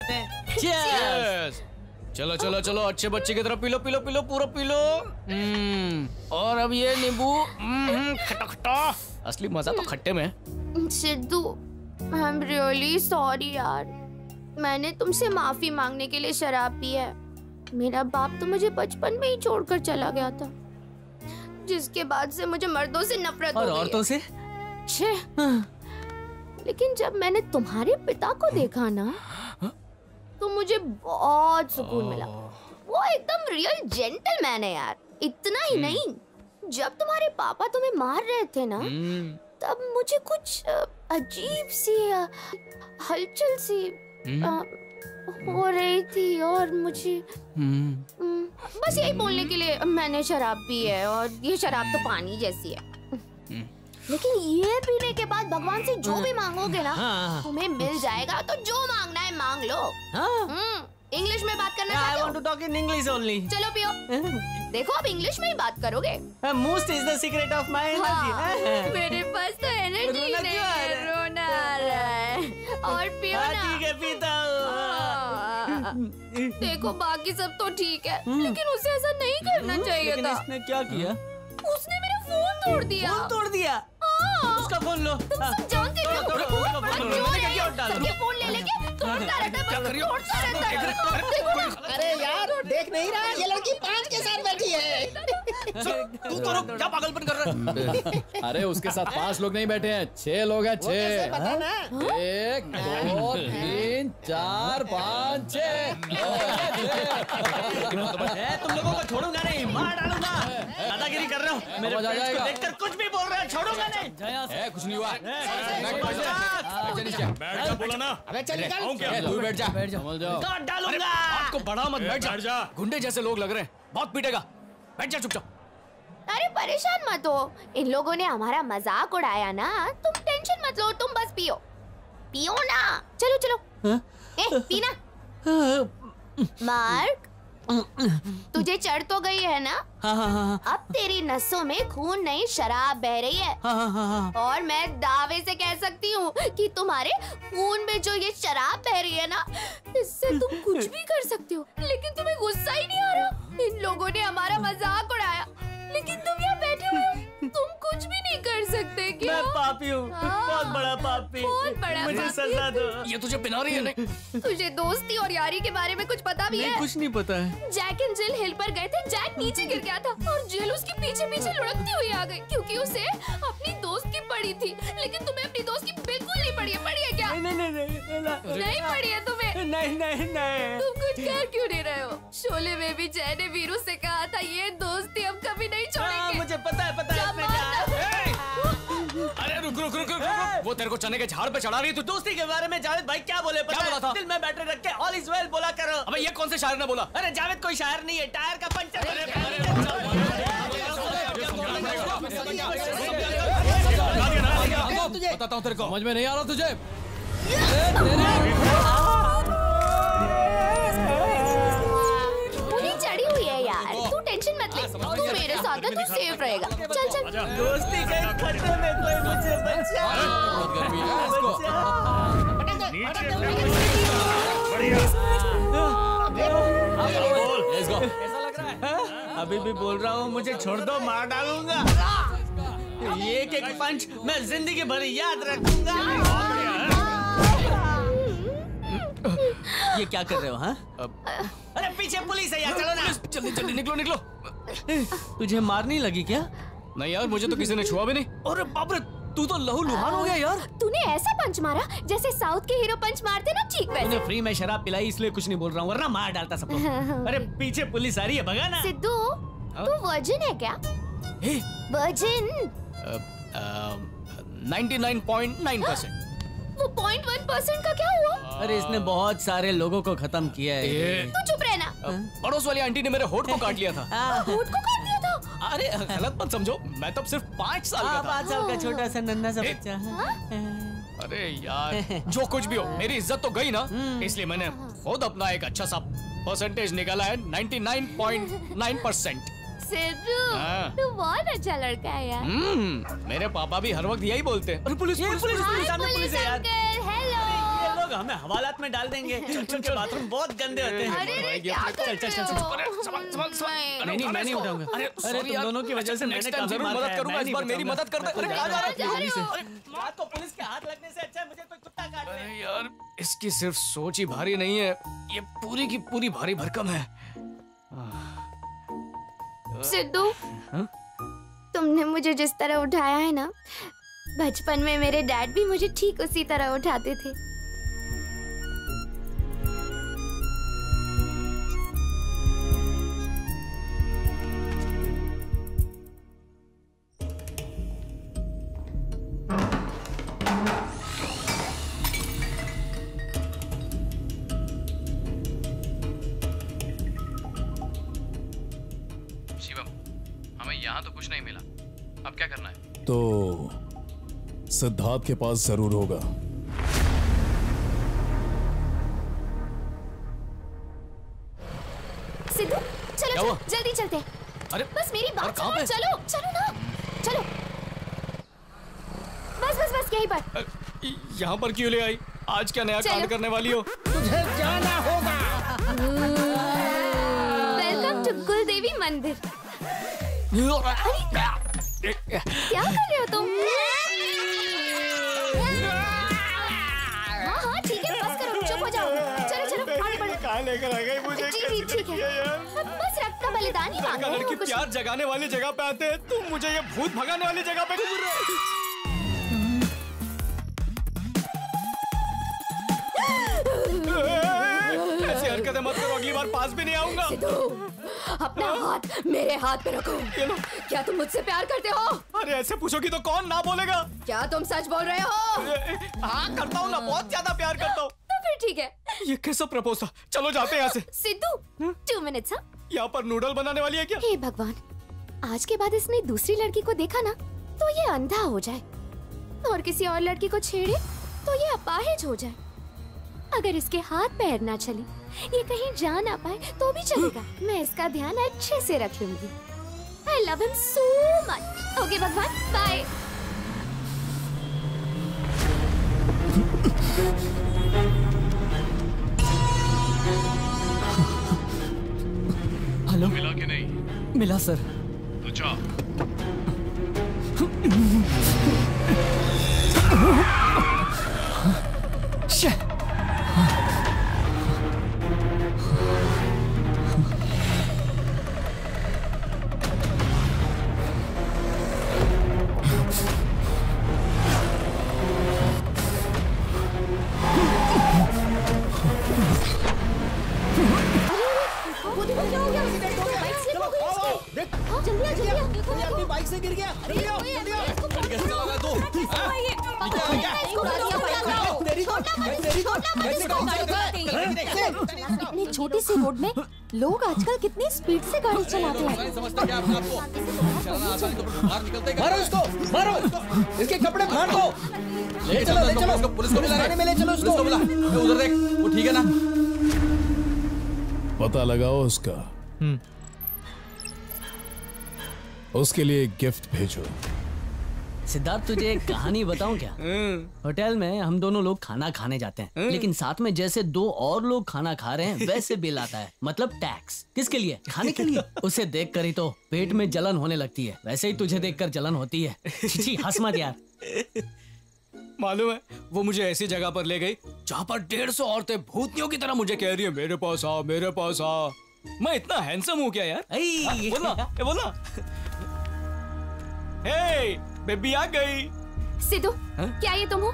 Cheers! चलो चलो चलो, अच्छे बच्चे की तरह पी लो पी लो पी लो, पूरा पी लो। और अब ये नींबू खट्टा खट्टा, असली मजा तो खट्टे में। Sidhu, I am really sorry यार, मैंने तुमसे माफी मांगने के लिए शराब पी है। मेरा बाप तो मुझे बचपन में ही छोड़कर चला गया था, जिसके बाद से मुझे मर्दों से नफरत हो गई। और औरतों से? लेकिन जब मैंने तुम्हारे पिता को देखा ना, तो मुझे बहुत सुकून मिला। वो एकदम रियल जेंटलमैन है यार। इतना ही नहीं, जब तुम्हारे पापा तुम्हें मार रहे थे ना, तब मुझे कुछ अजीब सी हलचल सी हो रही थी, और मुझे बस यही बोलने के लिए मैंने शराब पी है। और ये शराब तो पानी जैसी है, लेकिन ये पीने के बाद भगवान से जो भी मांगोगे ना, तुम्हें मिल जाएगा। तो जो मांगना है मांग लो। इंग्लिश में बात करना चाहते हो? I want to talk in English only. चलो पियो। देखो अब इंग्लिश में ही बात करोगे। Most is the secret of my energy. मेरे पास तो एनर्जी नहीं है, रोना आ रहा है। और पियो ना। ठीक है, पीता हूँ। देखो बाकी सब तो ठीक है, लेकिन उसे ऐसा नहीं करना चाहिए था। इसने क्या किया? उसने मेरा फोन तोड़ दिया। फोन तोड़ दिया? उसका फोन लो। तुम सब जानते हो फोन बड़ा चोर है, सबके फोन ले लेके तोड़ता रहता है, तोड़ता रहता है। अरे यार, देख नहीं रहा, ये लड़की 5 के साथ बैठी है। तू तो रुक, क्या पागलपन कर रहा है? अरे उसके साथ 5 लोग नहीं बैठे हैं, 6 लोग हैं। 6 1 2 3 4 5 6। तुम लोगों को छोड़ूंगा नहीं, मार डालूंगा। दादागिरी कर रहे हो, मेरे फ्रेंड्स को देखकर कुछ भी बोल रहे हो, छोड़ूंगा नहीं। कुछ नहीं हुआ। बैठ जा, बोला ना। अबे चल निकल। तू बैठ जा, बैठ जा। काट डालूंगा। आपको बढ़ा मत, बैठ जा। गुंडे जैसे लोग लग रहे हैं, बहुत पीटेगा। बैठ जा चुपचाप। अरे परेशान मत हो, इन लोगों ने हमारा मजाक उड़ाया ना, तुम टेंशन मत लो, तुम बस पियो पियो ना। चलो चलो। पीना। मार्क, तुझे चढ़ तो गई है ना? हाँ। अब तेरी नसों में खून नहीं, शराब बह रही है। हाँ। और मैं दावे से कह सकती हूँ कि तुम्हारे खून में जो ये शराब बह रही है ना, इससे तुम कुछ भी कर सकते हो। लेकिन तुम्हें गुस्सा ही नहीं आ रहा। इन लोगों ने हमारा मजाक उड़ाया, लेकिन तुम यहाँ बैठे हुए हो, तुम कुछ भी नहीं कर सकते क्या? मैं पापी हूँ, बहुत बड़ा पापी। बहुत बड़ा मुझे पापी। सजा दो। ये तुझे पिला रही है नहीं? तुझे दोस्ती और यारी के बारे में कुछ पता भी है? कुछ नहीं पता है। जैक एंड जिल हिल पर गए थे, जैक नीचे गिर गया था और जिल उसके पीछे पीछे लुढ़कती हुई आ गई, क्योंकि उसे अपनी दोस्त की पड़ी थी। लेकिन तुम्हें अपनी दोस्त की बिल्कुल नहीं पड़ी है। पड़ी है क्या? नहीं पड़ी है तुम्हें? नहीं। तुम कुछ कर क्यों नहीं रहे हो? शोले में भी जय ने वीरू से कहा था, ये दोस्ती हम कभी नहीं छोड़ेंगे। मुझे पता है। अरे रुक। वो तेरे को चने के झाड़ पे चढ़ा रही है। तू दोस्ती के बारे में जावेद भाई क्या बोले? क्या बोला था? दिल में बैटरी रख के ऑल इज वेल बोला करो। अबे ये कौन से शायर ने बोला? अरे जावेद कोई शायर नहीं है, टायर का पंचर। बताता हूँ तेरे को, समझ में नहीं आ रहा तुझे? पुलिस चढ़ी हुई है यार, तू टेंशन मत ले। तू मेरे साथ है, तू सेफ रहेगा। चल। दोस्ती के खतरे में कोई मुझे बचा। कैसा लग रहा है? अभी भी बोल रहा हूँ, मुझे छोड़ दो, मार डालूंगा। एक पंच मैं जिंदगी भर याद रखूंगा। ये क्या कर रहे हो? हाँ? अरे पीछे पुलिस है यार, चलो ना। जल्दी निकलो। तुझे मार नहीं लगी क्या? नहीं यार, मुझे तो किसी ने छुआ भी नहीं। अरे बाप रे, तू तो लहू लुहान हो गया यार। तूने ऐसा पंच मारा जैसे साउथ के हीरो पंच मारते ना, ठीक वैसे। तूने फ्री में शराब पिलाई इसलिए कुछ नहीं बोल रहा हूँ, वरना मार डालता सबको। अरे पीछे पुलिस आ रही है, भगा ना। सिद्धू, तू वर्जिन है क्या? वर्जिन? 99.9%। वो 0.1% का क्या हुआ? अरे इसने बहुत सारे लोगों को खत्म किया है। तू चुप रहना। पड़ोस वाली आंटी ने मेरे होठ को काट लिया था। होठ को काट दिया था? अरे गलत मत समझो, मैं तब सिर्फ 5 साल का था। 5 साल का छोटा सा नन्हा सा बच्चा। अरे यार, जो कुछ भी हो, मेरी इज्जत तो गई ना, इसलिए मैंने खुद अपना एक अच्छा सा परसेंटेज निकाला है, 99.9%। सिद्धू, तू बहुत अच्छा लड़का है यार। मेरे पापा भी हर वक्त यही बोलते हैं। अरे पुलिस सामने पुलिस है यार। हेलो। लोग हमें हवालात में डाल देंगे। उनके बाथरूम बहुत गंदे होते हैं। अरे क्या कर रहे हो? नहीं मैं नहीं उठाऊंगा। अरे तुम दोनों की वजह से मैंने काफी जरूर मदद करूंगा। इस बार मेरी मदद कर दे। अरे कहाँ जा रहा है? रात को पुलिस के हाथ लगने से अच्छा है मुझे कोई कुत्ता काट ले। अरे यार, इसकी सिर्फ सोच ही भारी नहीं है, ये पूरी की पूरी भारी भरकम है। सिद्धू, तुमने मुझे जिस तरह उठाया है ना, बचपन में मेरे डैड भी मुझे ठीक उसी तरह उठाते थे। शिवम, हमें यहाँ तो कुछ नहीं मिला, अब क्या करना है? तो सिद्धार्थ के पास जरूर होगा। सिद्धू, चलो जल्दी चलते हैं। अरे बस मेरी बात कहाँ सुनो, पे? चलो चलो ना, चलो। बस यहीं पर। यहाँ पर क्यों ले आई? आज क्या नया कांड करने वाली हो? तुझे जाना होगा। वेलकम टू कुलदेवी मंदिर। क्या कर रहे हो तुम? हाँ ठीक है, बस करो, चुप हो जाओ। चलो आगे बढ़ो। कहाँ लेकर आ गई मुझे? जी ठीक है, बस रक्त का बलिदान ही मांग रहे हैं, लड़की कुछ प्यार जगाने वाली जगह पे आते हैं, तुम मुझे ये भूत भगाने वाली जगह पे घूम रहे हो। ऐसी हरकतें मत करो, अगली बार पास भी नहीं आऊंगा। अपना हाथ मेरे हाथ पे रखो। क्या तुम मुझसे प्यार करते हो? अरे ऐसे पूछोगी तो कौन ना बोलेगा? क्या तुम सच बोल रहे हो? हाँ करता हूँ ना, बहुत ज्यादा प्यार करता हूँ। तो फिर ठीक है। ये कैसा प्रपोज था? चलो जाते हैं यहाँ से। सिद्धू 2 मिनट्स। हाँ, यहाँ पर नूडल बनाने वाली है क्या? हे भगवान, आज के बाद इसने दूसरी लड़की को देखा ना तो ये अंधा हो जाए, और किसी और लड़की को छेड़े तो ये अपाहिज हो जाए। अगर इसके हाथ पैर ना चले, ये कहीं जा ना पाए तो भी चलेगा। मैं इसका ध्यान अच्छे से रख लूंगी। I love him so much. Okay भगवान, बाय। हेलो, मिला कि नहीं? मिला सर। तो जा। बाइक से गिर गया। इतनी छोटी सी रोड में लोग आजकल कितनी स्पीड से गाड़ी चलाते हैं। मारो इसको, मारो इसके कपड़े फाड़ दो। ले चलो पुलिस को बुला थाने में ले चलो उसको। उधर देख, वो ठीक है ना? पता लगाओ उसका। उसके लिए एक गिफ्ट भेजो। सिद्धार्थ, तुझे एक कहानी बताऊं क्या? होटल में हम दोनों लोग खाना खाने जाते हैं, लेकिन साथ में जैसे 2 और लोग खाना खा रहे हैं वैसे बिल आता है, मतलब टैक्स। किसके लिए? खाने के लिए। उसे देख कर ही तो पेट में जलन होने लगती है, वैसे ही तुझे देखकर जलन होती है। छी, हंस मत यार। मालूम है, वो मुझे ऐसी जगह पर ले गई जहाँ पर 150 औरतें भूतियों की तरह मुझे कह रही है, मेरे पास आ, मेरे पास आ। मैं इतना हैंडसम हूँ क्या यार? बोलना। हे, बेबी आ गई। सिद्धू, क्या ये तुम हो?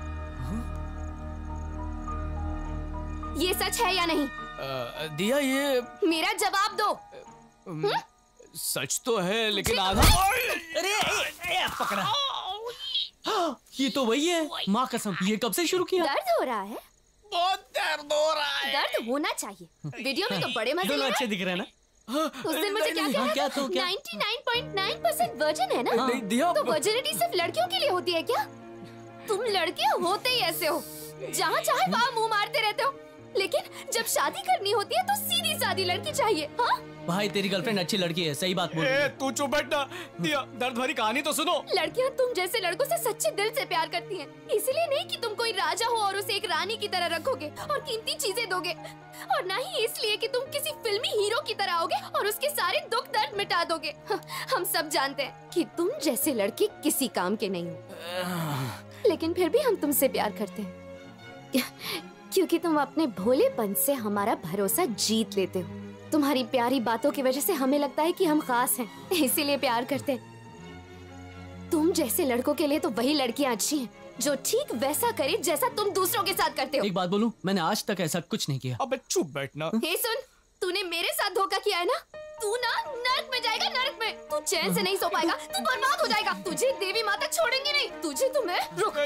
ये सच है या नहीं? दिया, ये मेरा जवाब दो। सच तो है, लेकिन आधा। अरे पकड़ा। ये तो वही है, माँ कसम। ये कब से शुरू किया? दर्द हो रहा है? बहुत दर्द हो रहा है। दर्द होना चाहिए। वीडियो में तो बड़े मजे ले दोनों रहे अच्छे हैं। दिख रहे हैं ना? उस दिन मुझे क्या कहा? क्या तो क्या? 99.9% वर्जिन है ना? नहीं दिया। तो वर्जिनिटी सिर्फ लड़कियों के लिए होती है क्या? तुम लड़के होते ही ऐसे हो, जहाँ चाहे वहाँ मुंह मारते रहते हो। लेकिन जब शादी करनी होती है तो सीधी सादी लड़की चाहिए। हाँ भाई तेरी गर्लफ्रेंड अच्छी लड़की है, सही बात बोल रही है। तू चुप बैठ ना, दिया दर्द भरी कहानी तो सुनो। लड़कियां तुम जैसे लड़कों से सच्चे दिल से प्यार करती हैं। इसलिए नहीं कि तुम कोई राजा हो और उसे एक रानी की तरह रखोगे और कीमती चीजें दोगे, और न ही इसलिए कि तुम किसी फिल्मी हीरो की तरह आओगे और उसके सारे दुख दर्द मिटा दोगे। हम सब जानते हैं कि तुम जैसे लड़के किसी काम के नहीं हो, लेकिन फिर भी हम तुमसे प्यार करते हैं क्योंकि तुम अपने भोलेपन से हमारा भरोसा जीत लेते हो। तुम्हारी प्यारी बातों की वजह से हमें लगता है कि हम खास हैं, इसीलिए प्यार करते हैं। तुम जैसे लड़कों के लिए तो वही लड़कियां अच्छी हैं जो ठीक वैसा करे जैसा तुम दूसरों के साथ करते हो। एक बात बोलूं, मैंने आज तक ऐसा कुछ नहीं किया। अबे चुप बैठना। हे सुन, तूने मेरे साथ धोखा किया है ना, तू ना नरक में जाएगा, नरक में। तू चैन से नहीं सो पाएगा, तू बर्बाद हो जाएगा। तुझे देवी माता छोड़ेंगी नहीं, तुझे तो मैं रुक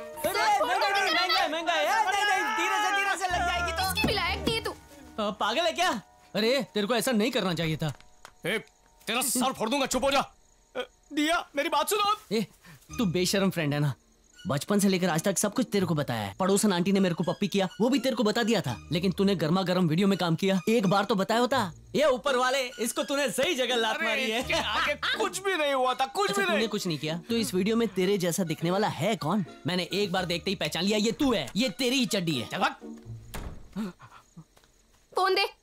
धीरे से लग जाएगी तो। इसकी भी लायक नहीं है तू। पागल है क्या? अरे तेरे को ऐसा नहीं करना चाहिए था। तेरा सर फोड़ दूंगा, चुप हो जा। दिया मेरी बात सुनो। तू बेशर्म फ्रेंड है ना, बचपन से लेकर आज तक सब कुछ तेरे को बताया है। पड़ोसन आंटी ने मेरे को पप्पी किया, वो भी तेरे को बता दिया था, लेकिन तूने गर्मा गर्म वीडियो में काम किया, एक बार तो बताया होता। ये ऊपर वाले, इसको तूने सही जगह लात मारी है। आगे कुछ भी नहीं हुआ था, कुछ भी नहीं। तूने कुछ नहीं किया तो इस वीडियो में तेरे जैसा दिखने वाला है कौन? मैंने एक बार देखते ही पहचान लिया, ये तू है, ये तेरी ही चड्डी है। चल फोन दे।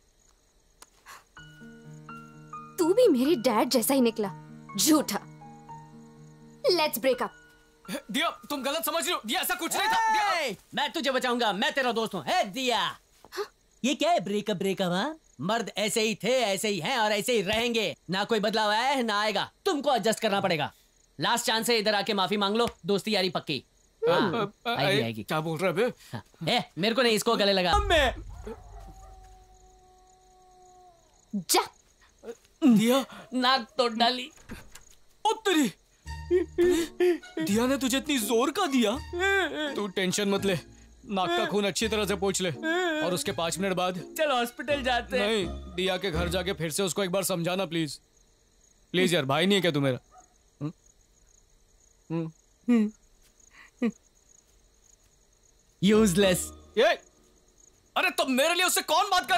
तू भी मेरे डैड जैसा ही निकला, झूठा। Let's break up. दिया तुम गलत समझ रही हो, दिया ऐसा कुछ नहीं था। दिया मैं तुझे बचाऊंगा, मैं तेरा दोस्त हूँ। दिया ये क्या है ब्रेकअप ब्रेकअप? हाँ, मर्द ऐसे ही थे, ऐसे ही हैं और ऐसे ही रहेंगे। ना कोई बदलाव आया है ना आएगा, तुमको एडजस्ट करना पड़ेगा। लास्ट चांस है, इधर आके माफी मांग लो, दोस्ती यारी पक्की। हाँ, आएगी। क्या बोल रहे हैं? मेरे को नहीं, इसको गले लगा। जा। दिया नाक तो डाली। उत्तरी दिया ने तुझे इतनी जोर का दिया? तू टेंशन मत ले, नाक का खून अच्छी तरह से पोंछ ले और उसके 5 मिनट बाद चलो हॉस्पिटल जाते हैं। नहीं, दिया के घर जाके फिर से उसको एक बार समझाना प्लीज। प्लीज यार, भाई नहीं है क्या तू मेरा? यूजलेस। ये अरे तो मेरे लिए उससे कौन बात कर